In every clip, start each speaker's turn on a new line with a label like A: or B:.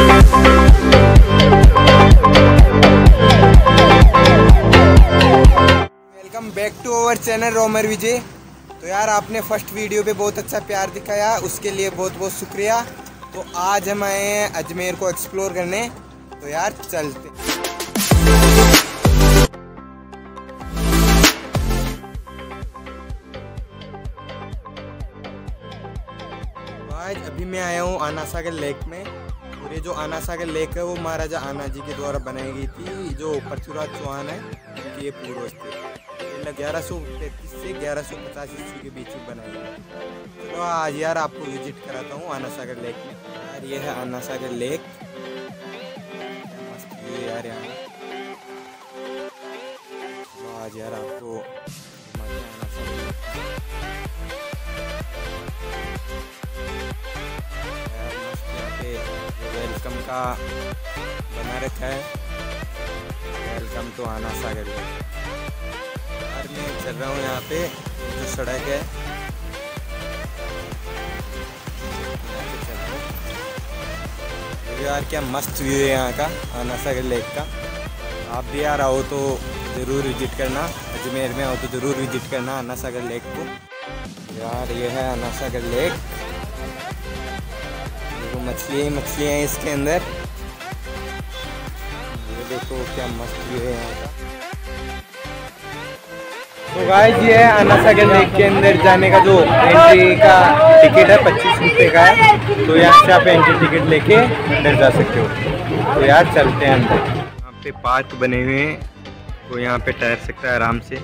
A: Welcome back to our channel roamer Vijay. तो यार आपने फर्स्ट वीडियो पे बहुत अच्छा प्यार दिखाया, उसके लिए बहुत बहुत शुक्रिया। तो आज हम आए हैं अजमेर को एक्सप्लोर करने, तो यार चलते। आज अभी मैं आया हूँ आना सागर लेक में, और ये जो आना सागर लेक है वो महाराजा आना जी के द्वारा बनाई गई थी, जो पृथ्वीराज चौहान है उनके ये पूर्वज थे। 1133 से 1150 ईस्वी के बीच में बनाई गई। तो आज यार आपको विजिट कराता हूँ आना सागर लेक में। यार ये है आना सागर लेक, मस्त व्यू है यार यहाँ। तो आज यार आपको आना सागर वेलकम का बना रखा है, वेलकम तो आना सागर लेक। यार मैं चल रहा हूँ यहाँ पे, जो सड़क है तो यार क्या मस्त व्यू है यहाँ का आना सागर लेक का। आप भी यार आओ तो ज़रूर विजिट करना, अजमेर में आओ तो ज़रूर विजिट करना आना सागर लेक को। यार ये है आना सागर लेक, मछलियाँ हैं इसके अंदर। ये देखो क्या मस्त व्यू है यहाँ का। तो गाइस ये है आना सागर लेक के अंदर जाने का जो एंट्री का टिकट है 25 रुपये का है। तो यहाँ से आप एंट्री टिकट लेके अंदर जा सकते हो। तो यार चलते हैं अंदर। यहाँ पे पार्क बने हुए हैं, तो यहाँ पे ठहर सकता है आराम से।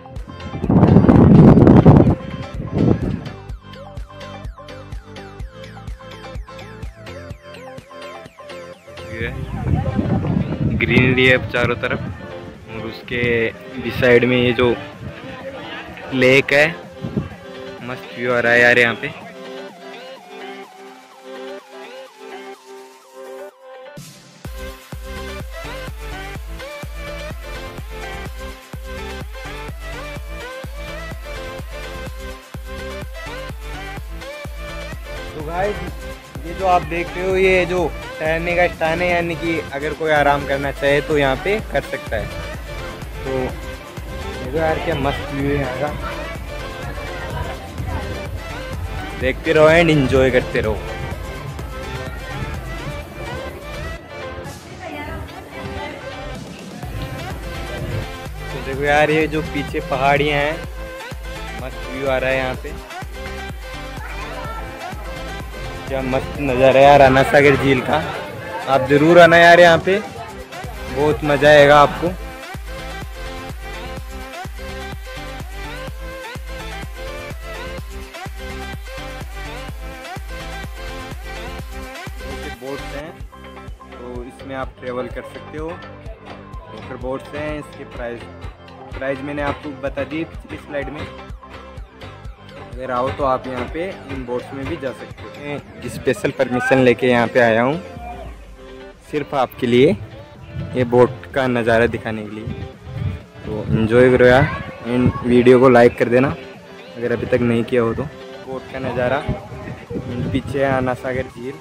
A: ग्रीनरी है चारों तरफ, और उसके भी साइड में ये जो लेक है, मस्त व्यू आ रहा है यार यहाँ पे। तो भाई ये जो आप देख रहे हो, ये जो ठहरने का स्थान है, यानी कि अगर कोई आराम करना चाहे तो यहाँ पे कर सकता है। तो देखो यार क्या मस्त व्यू है यहाँ का, देखते रहो एंड एंजॉय करते रहो। तो देखो यार ये जो पीछे पहाड़ियाँ हैं, मस्त व्यू आ रहा है यहाँ पे। क्या मस्त नज़ारा है यार आना सागर झील का। आप ज़रूर आना यार यहाँ पे, बहुत मज़ा आएगा आपको। बोट्स हैं तो इसमें आप ट्रेवल कर सकते हो। तो फिर बोट्स हैं, इसके प्राइस मैंने आपको बता दी पिछली स्लाइड में। अगर आओ तो आप यहाँ पे इन बोट्स में भी जा सकते हो। स्पेशल परमिशन लेके यहाँ पे आया हूँ सिर्फ आपके लिए, ये बोट का नज़ारा दिखाने के लिए। तो एंजॉय करो यार, एंड वीडियो को लाइक कर देना अगर अभी तक नहीं किया हो तो। बोट का नज़ारा, पीछे है आना सागर झील,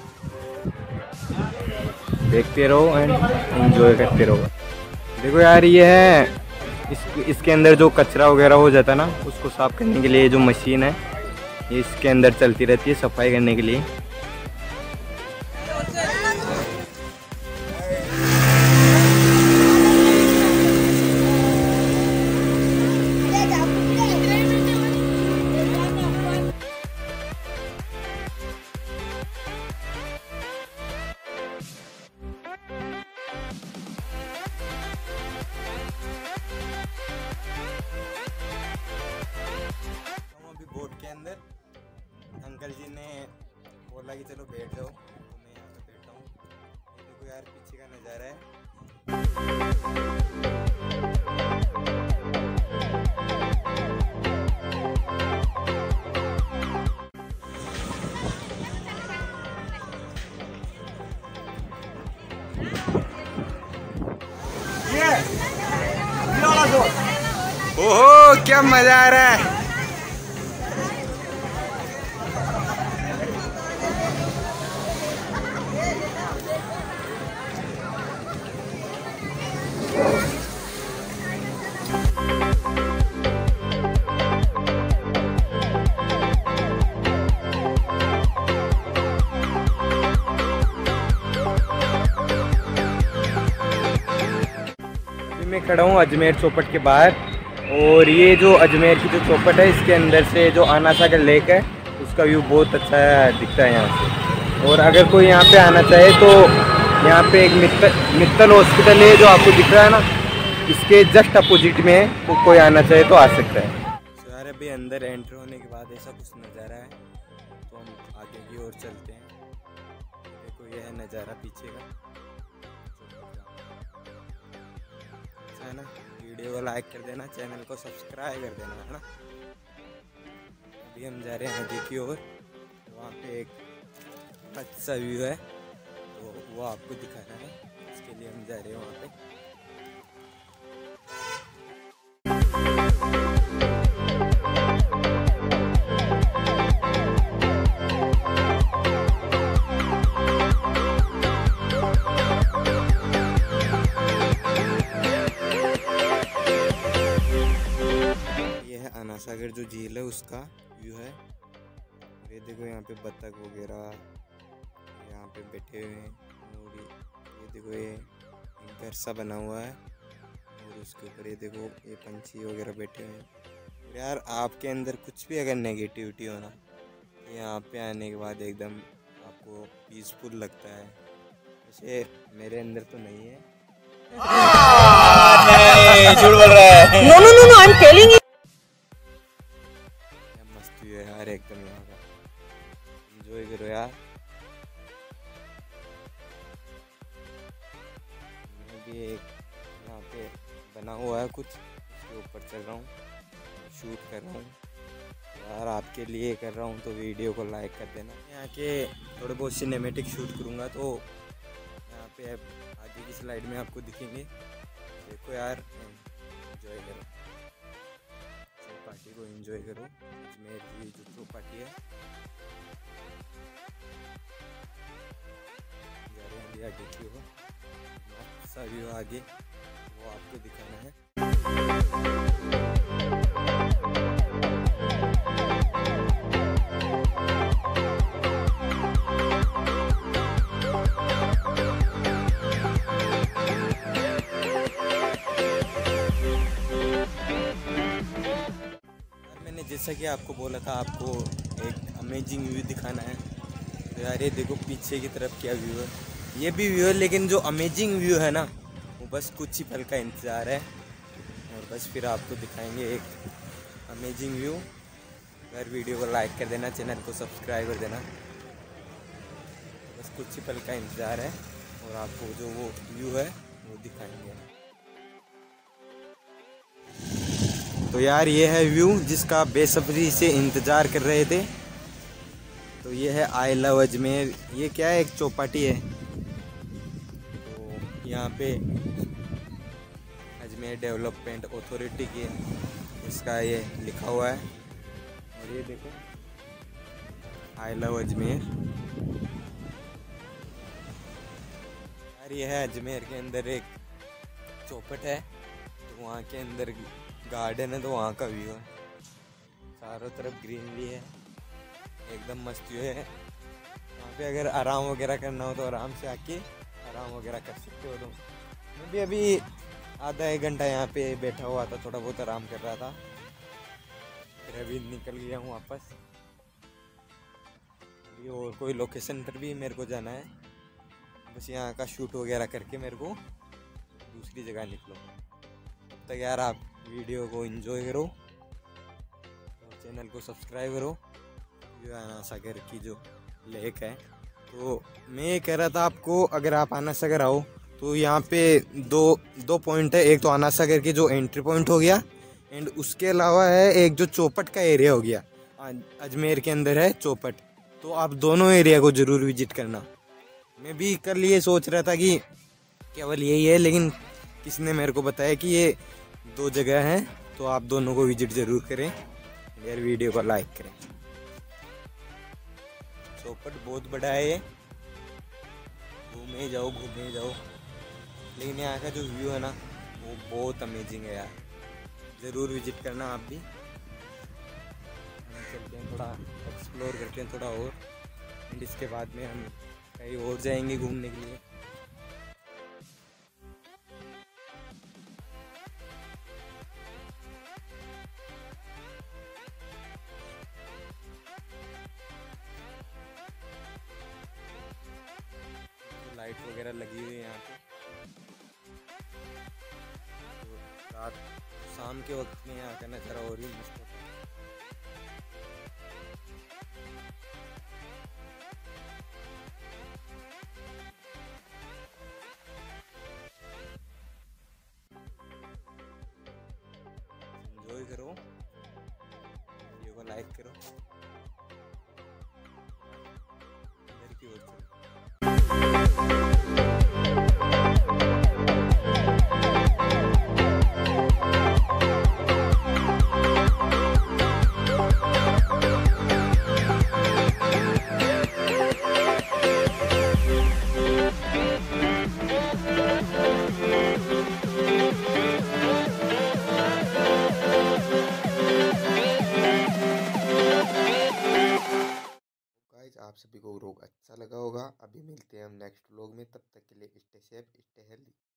A: देखते रहो एंड एंजॉय करते रहो। देखो यार ये है इसके अंदर जो कचरा वगैरह हो जाता है ना, उसको साफ़ करने के लिए जो मशीन है ये इसके अंदर चलती रहती है सफाई करने के लिए। बोट के अंदर अंकल जी ने बोला कि चलो बैठ जाओ, तो मैं यहाँ पे बैठा हूँ। ये देखो यार पीछे का नज़ारा है। ओहो क्या मजा आ रहा है। मैं खड़ा हूँ अजमेर चौपट के बाहर, और ये जो अजमेर की जो चौपट है इसके अंदर से जो आना सागर लेक है उसका व्यू बहुत अच्छा दिखता है यहाँ से। और अगर कोई यहाँ पे आना चाहे तो यहाँ पे एक मित्तल हॉस्पिटल है जो आपको दिख रहा है ना, इसके जस्ट अपोजिट में है, तो कोई आना चाहे तो आ सकता है। तो यार अभी अंदर एंटर होने के बाद ऐसा कुछ नज़ारा है, तो हम आगे की ओर चलते हैं। देखो यह है नज़ारा पीछे का, अच्छा है ना। वीडियो को लाइक कर देना, चैनल को सब्सक्राइब कर देना, है ना। अभी हम जा रहे हैं आगे की ओर, वहाँ पे एक अच्छा व्यू है तो वो आपको दिखाना है, इसके लिए हम जा रहे हैं वहाँ पे। यह है आना सागर जो झील है उसका व्यू है। ये देखो यहाँ पे बत्तख वगैरह यहाँ पे बैठे हुए हैं, और ये देखो ये घर सा बना हुआ है, और उसके ऊपर ये देखो ये पंछी वगैरह बैठे हुए हैं। और यार आपके अंदर कुछ भी अगर नेगेटिविटी हो ना, यहाँ पे आने के बाद एकदम आपको पीसफुल लगता है। वैसे मेरे अंदर तो नहीं है। झूठ बोल रहा है। No no no no, I am telling you. मस्त व्यू है यार एकदम, यहाँ का एंजॉय करो यार। मैं भी एक यहाँ पे बना हुआ है कुछ, उसके ऊपर चल रहा हूँ, शूट कर रहा हूँ यार, आपके लिए कर रहा हूँ, तो वीडियो को लाइक कर देना। यहाँ के थोड़े बहुत सिनेमेटिक शूट करूँगा, तो यहाँ पे आगे की स्लाइड में आपको दिखेंगे। देखो यार, एंजॉय करो, चौपाटी को एंजॉय करो। अजमेर की जो चौपाटी है, जा रहे हैं आगे की ओर, अच्छा व्यू आगे वो आपको दिखाना है। मैंने जैसा कि आपको बोला था, आपको एक अमेजिंग व्यू दिखाना है, तो यार ये देखो पीछे की तरफ क्या व्यू है। ये भी व्यू है, लेकिन जो अमेजिंग व्यू है ना, वो बस कुछ ही पल का इंतज़ार है, और बस फिर आपको दिखाएंगे एक अमेजिंग व्यू। अगर वीडियो को लाइक कर देना, चैनल को सब्सक्राइब कर देना, बस कुछ ही पल का इंतज़ार है, और आपको जो वो व्यू है वो दिखाएंगे। तो यार ये है व्यू जिसका बेसब्री से इंतज़ार कर रहे थे। तो ये है आई लव अजमेर। ये क्या है, एक चौपाटी है, तो यहाँ पे अजमेर डेवलपमेंट अथॉरिटी की इसका ये लिखा हुआ है। और ये देखो आई लव अजमेर। यार ये है अजमेर के अंदर एक चौपट है, तो वहाँ के अंदर गार्डन है, तो वहाँ का व्यू है, चारों तरफ ग्रीनरी है, एकदम मस्त व्यू है। वहाँ पे अगर आराम वगैरह करना हो तो आराम से आके आराम वगैरह कर सकते हो। तो मैं भी अभी आधा एक घंटा यहाँ पे बैठा हुआ था, थोड़ा बहुत आराम कर रहा था, फिर अभी निकल गया हूँ वापस। अभी और कोई लोकेशन पर भी मेरे को जाना है, बस यहाँ का शूट वगैरह करके मेरे को दूसरी जगह निकलो। तब तक यार आप वीडियो को एंजॉय करो और चैनल को सब्सक्राइब करो। ये आना सागर की जो लेक है, तो मैं ये कह रहा था आपको, अगर आप आना सागर आओ तो यहाँ पे दो पॉइंट है। एक तो आना सागर की जो एंट्री पॉइंट हो गया, एंड उसके अलावा है एक जो चौपट का एरिया हो गया। अजमेर के अंदर है चौपट, तो आप दोनों एरिया को ज़रूर विजिट करना। मैं भी कल ये सोच रहा था कि केवल यही है, लेकिन किसने मेरे को बताया कि ये दो जगह हैं, तो आप दोनों को विजिट ज़रूर करें, यार वीडियो को लाइक करें। चौपट बहुत बड़ा है, ये घूमे जाओ घूमे जाओ, लेकिन यहाँ का जो व्यू है ना वो बहुत अमेजिंग है यार, ज़रूर विजिट करना आप भी। हम चलते हैं, थोड़ा एक्सप्लोर करते हैं थोड़ा और, एंड इसके बाद में हम कहीं और जाएंगे घूमने के लिए। लाइट वगैरह लगी हुई है यहाँ पे। तो रात शाम के वक्त में यहाँ का नज़ारा और भी मस्त होता है। एंजॉय करो, वीडियो को लाइक करो, इधर की ओर चलो।
B: गाइज आप सभी को व्लॉग अच्छा लगा होगा। अभी मिलते हैं हम नेक्स्ट व्लॉग में, तब तक के लिए स्टे सेफ स्टे हेल्दी।